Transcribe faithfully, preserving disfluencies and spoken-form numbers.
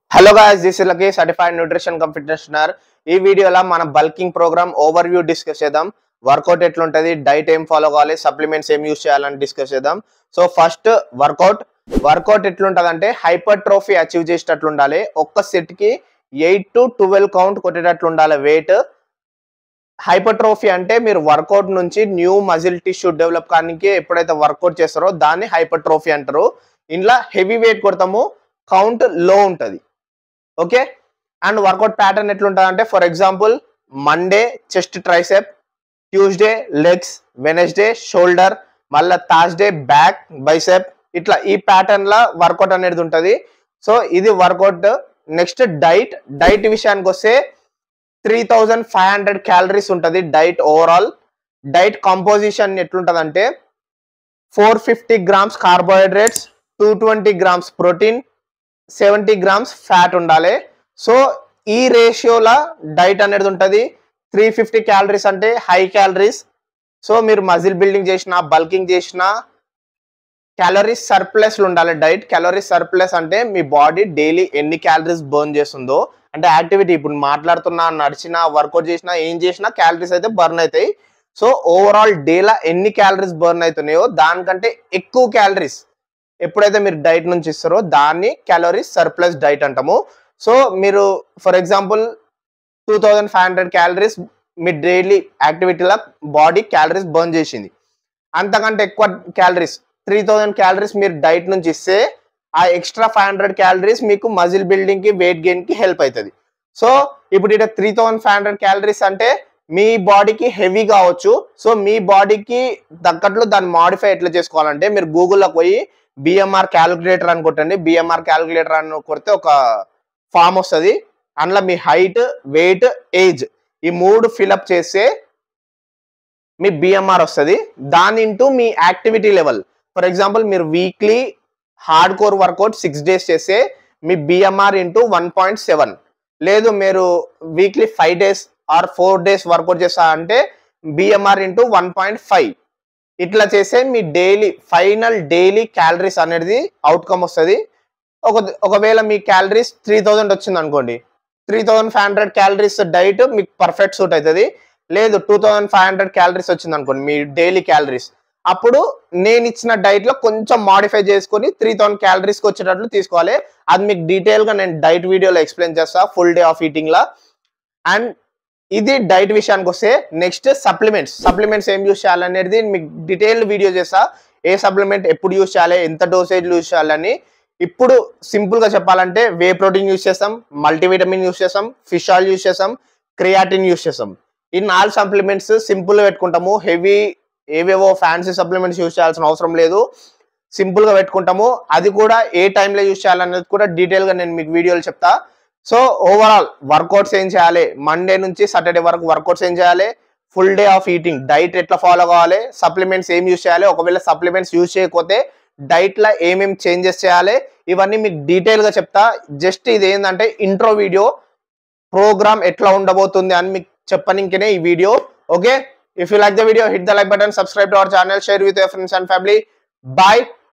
Hello guys, this is Lucky, certified nutrition competitioner. ఈ వీడియోలో మనం bulking program overview discuss చేద్దాం. Workout ఎట్లుంటది, డైట్ ఏం ఫాలో కావాలి, సప్లిమెంట్స్ ఏం యూస్ చేయాలని డిస్కస్ చేద్దాం. సో ఫస్ట్ వర్కౌట్ వర్కౌట్ ఎట్లుంటదంటే హైపర్ట్రోఫీ అచీవ్ చేసేటట్లు ఉండాలి. ఒక్క సెట్ కి ఎయిట్ టు ట్వెల్వ్ కౌంట్ కొట్టేటట్లు ఉండాలి వెయిట్. హైపర్ట్రోఫీ అంటే మీరు వర్కౌట్ నుంచి న్యూ మజిల్ టిష్యూ డెవలప్ కానికి ఎప్పుడైతే వర్కౌట్ చేస్తారో దాన్ని హైపర్ట్రోఫీ అంటారు. ఇంట్లో హెవీ వెయిట్ కొడతాము, కౌంట్ లో ఉంటది. ఓకే, అండ్ వర్కౌట్ ప్యాటర్న్ ఎట్లుంటుంది అంటే for example Monday chest tricep, Tuesday legs, Wednesday shoulder, మళ్ళీ థర్స్డే బ్యాక్ బైసెప్, ఇట్లా ఈ ప్యాటర్న్ లా వర్కౌట్ అనేది ఉంటుంది. సో ఇది వర్కౌట్. నెక్స్ట్ డైట్ డైట్ విషయానికి వస్తే three thousand five hundred calories ఉంటుంది డైట్. ఓవరాల్ డైట్ కాంపోజిషన్ ఎట్లుంటుంది అంటే four fifty grams carbohydrates, two twenty grams protein, seventy grams fat ఉండాలి. సో ఈ రేషియోలా డైట్ అనేది ఉంటుంది. త్రీ ఫిఫ్టీ క్యాలరీస్ అంటే హై క్యాలరీస్. సో మీరు మజిల్ బిల్డింగ్ చేసిన, బల్కింగ్ చేసిన క్యాలరీస్ సర్ప్లస్ ఉండాలి డైట్. క్యాలరీస్ సర్ప్లస్ అంటే మీ బాడీ డైలీ ఎన్ని క్యాలరీస్ బర్న్ చేస్తుందో, అంటే యాక్టివిటీ ఇప్పుడు మాట్లాడుతున్నా, నడిచినా, వర్కౌట్ చేసినా, ఏం చేసినా క్యాలరీస్ అయితే బర్న్ అవుతాయి. సో ఓవరాల్ డేలా ఎన్ని క్యాలరీస్ బర్న్ అవుతున్నాయో దానికంటే ఎక్కువ క్యాలరీస్ ఎప్పుడైతే మీరు డైట్ నుంచి ఇస్తారో దాన్ని క్యాలరీస్ సర్ప్లస్ డైట్ అంటాము. సో మీరు for example two thousand five hundred calories మీ డైలీ యాక్టివిటీలో బాడీ క్యాలరీస్ బర్న్ చేసింది. అంతకంటే ఎక్కువ క్యాలరీస్ త్రీ థౌజండ్ క్యాలరీస్ మీరు డైట్ నుంచి ఇస్తే ఆ ఎక్స్ట్రా ఫైవ్ హండ్రెడ్ క్యాలరీస్ మీకు మజిల్ బిల్డింగ్ కి, వెయిట్ గెయిన్ కి హెల్ప్ అవుతుంది. సో ఇప్పుడు ఇక్కడ three thousand five hundred calories అంటే మీ బాడీకి హెవీ కావచ్చు. సో మీ బాడీకి తగ్గట్లు దాన్ని మాడిఫై ఎట్లా చేసుకోవాలంటే మీరు గూగుల్లోకి పోయి బిఎంఆర్ క్యాలిక్యులేటర్ అని కొట్టండి. బిఎంఆర్ క్యాలిక్యులేటర్ అని కొడితే ఒక ఫామ్ వస్తుంది. అందులో మీ హైట్, వెయిట్, ఏజ్ ఈ మూడు ఫిల్అప్ చేస్తే మీ బిఎంఆర్ వస్తుంది. దాని ఇంటూ మీ యాక్టివిటీ లెవెల్. ఫర్ ఎగ్జాంపుల్ మీరు weekly hardcore workout six days చేస్తే మీ BMR into one point seven. లేదు మీరు weekly five days or four days workout చేస్తా అంటే BMR into one point five. ఇట్లా చేస్తే మీ డైలీ ఫైనల్ డైలీ క్యాలరీస్ అనేది అవుట్కమ్ వస్తుంది. ఒక ఒకవేళ మీ క్యాలరీస్ త్రీ థౌజండ్ వచ్చింది అనుకోండి, three thousand five hundred calories diet మీకు పర్ఫెక్ట్ సూట్ అవుతుంది. లేదు two thousand five hundred calories వచ్చింది అనుకోండి మీ డైలీ క్యాలరీస్, అప్పుడు నేను ఇచ్చిన డైట్ లో కొంచెం మాడిఫై చేసుకొని త్రీ థౌసండ్ క్యాలరీస్ కి వచ్చేటట్లు తీసుకోవాలి. అది మీకు డీటెయిల్ గా నేను డైట్ వీడియోలో ఎక్స్ప్లెయిన్ చేస్తా, ఫుల్ డే ఆఫ్ ఈటింగ్ లా. అండ్ ఇది డైట్ విషయానికి వస్తే నెక్స్ట్ సప్లిమెంట్స్ సప్లిమెంట్స్ ఏం యూస్ చేయాలనేది మీకు డీటెయిల్ వీడియో చేస్తా. ఏ సప్లిమెంట్ ఎప్పుడు యూస్ చేయాలి, ఎంత డోసేజ్ యూస్ చేయాలని. ఇప్పుడు సింపుల్ గా చెప్పాలంటే వే ప్రోటీన్ యూస్ చేస్తాం, మల్టీవిటమిన్ యూస్ చేస్తాం, ఫిష్ ఆయిల్ యూస్ చేస్తాం, క్రియాటిన్ యూస్ చేస్తాం. ఈ నాలుగు సప్లిమెంట్స్ సింపుల్ గా పెట్టుకుంటాము. హెవీ ఏవేవో ఫ్యాన్సీ సప్లిమెంట్స్ యూస్ చేయాల్సిన అవసరం లేదు, సింపుల్ గా పెట్టుకుంటాము. అది కూడా ఏ టైంలో యూస్ చేయాలనేది కూడా డీటెయిల్ గా నేను మీకు వీడియోలు చెప్తా. సో ఓవరాల్ వర్కౌట్స్ ఏం చేయాలి, మండే నుంచి సాటర్డే వరకు వర్కౌట్స్ ఏం చేయాలి, full day of eating diet ఎట్లా ఫాలో కావాలి, సప్లిమెంట్స్ ఏం యూస్ చేయాలి, ఒకవేళ సప్లిమెంట్స్ యూస్ చేయకపోతే డైట్ లో ఏమేమి చేంజెస్ చేయాలి, ఇవన్నీ మీకు డీటెయిల్ గా చెప్తా. జస్ట్ ఇది ఏంటంటే ఇంట్రో వీడియో, ప్రోగ్రామ్ ఎట్లా ఉండబోతుంది అని మీకు చెప్పనికనే ఈ video. Okay, if you like the video, hit the like button, subscribe to our channel, share with your friends and family. Bye.